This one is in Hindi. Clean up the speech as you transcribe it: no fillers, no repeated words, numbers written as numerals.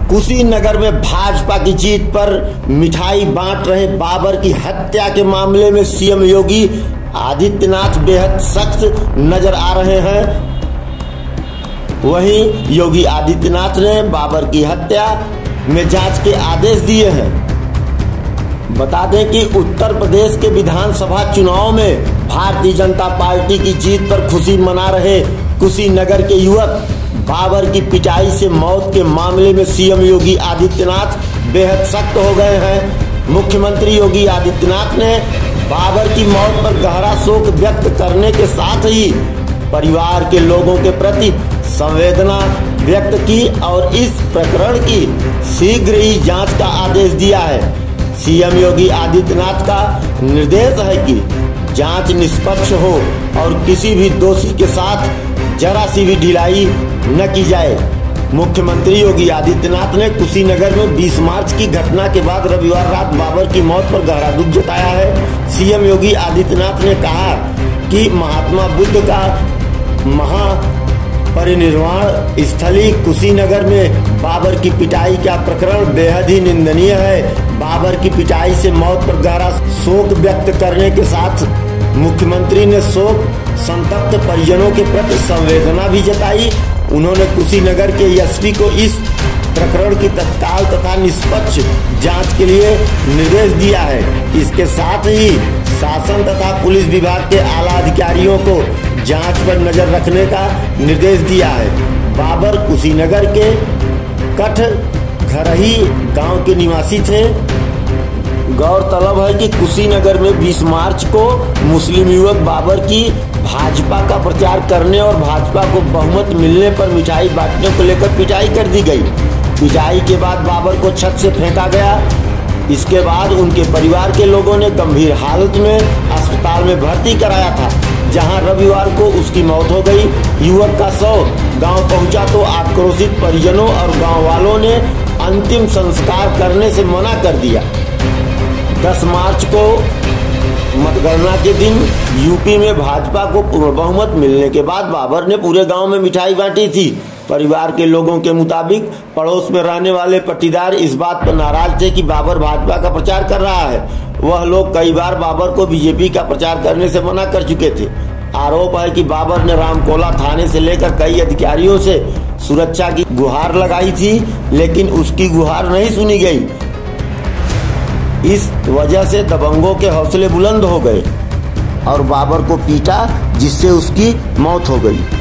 कुशीनगर में भाजपा की जीत पर मिठाई बांट रहे बाबर की हत्या के मामले में सीएम योगी आदित्यनाथ बेहद सख्त नजर आ रहे हैं। वहीं योगी आदित्यनाथ ने बाबर की हत्या में जांच के आदेश दिए हैं। बता दें कि उत्तर प्रदेश के विधानसभा चुनाव में भारतीय जनता पार्टी की जीत पर खुशी मना रहे कुशीनगर के युवक बाबर की पिटाई से मौत के मामले में सीएम योगी आदित्यनाथ बेहद सख्त हो गए हैं। मुख्यमंत्री योगी आदित्यनाथ ने बाबर की मौत पर गहरा शोक व्यक्त करने के साथ ही परिवार के लोगों के प्रति संवेदना व्यक्त की और इस प्रकरण की शीघ्र ही जांच का आदेश दिया है। सीएम योगी आदित्यनाथ का निर्देश है कि जांच निष्पक्ष हो और किसी भी दोषी के साथ जरा सी भी ढिलाई न की जाए। मुख्यमंत्री योगी आदित्यनाथ ने कुशीनगर में 20 मार्च की घटना के बाद रविवार रात बाबर की मौत पर गहरा दुख जताया है। सीएम योगी आदित्यनाथ ने कहा कि महात्मा बुद्ध का महापरिनिर्वाण स्थली कुशीनगर में बाबर की पिटाई का प्रकरण बेहद ही निंदनीय है। बाबर की पिटाई से मौत पर गहरा शोक व्यक्त करने के साथ मुख्यमंत्री ने शोक संतप्त परिजनों के प्रति संवेदना भी जताई। उन्होंने कुशीनगर के एसपी को इस प्रकरण की तत्काल तथा निष्पक्ष जांच के लिए निर्देश दिया है। इसके साथ ही शासन तथा पुलिस विभाग के आला अधिकारियों को जांच पर नजर रखने का निर्देश दिया है। बाबर कुशीनगर के कठघरही गांव के निवासी थे। गौरतलब है कि कुशीनगर में 20 मार्च को मुस्लिम युवक बाबर की भाजपा का प्रचार करने और भाजपा को बहुमत मिलने पर मिठाई बांटने को लेकर पिटाई कर दी गई। पिटाई के बाद बाबर को छत से फेंका गया। इसके बाद उनके परिवार के लोगों ने गंभीर हालत में अस्पताल में भर्ती कराया था, जहां रविवार को उसकी मौत हो गई। युवक का शव गांव पहुंचा तो आक्रोशित परिजनों और गांव वालों ने अंतिम संस्कार करने से मना कर दिया। 10 मार्च को मतगणना के दिन यूपी में भाजपा को पूर्ण बहुमत मिलने के बाद बाबर ने पूरे गांव में मिठाई बांटी थी। परिवार के लोगों के मुताबिक पड़ोस में रहने वाले पट्टीदार इस बात पर नाराज थे कि बाबर भाजपा का प्रचार कर रहा है। वह लोग कई बार बाबर को बीजेपी का प्रचार करने से मना कर चुके थे। आरोप है कि बाबर ने रामकोला थाने से लेकर कई अधिकारियों से सुरक्षा की गुहार लगाई थी, लेकिन उसकी गुहार नहीं सुनी गई। इस वजह से दबंगों के हौसले बुलंद हो गए और बाबर को पीटा, जिससे उसकी मौत हो गई।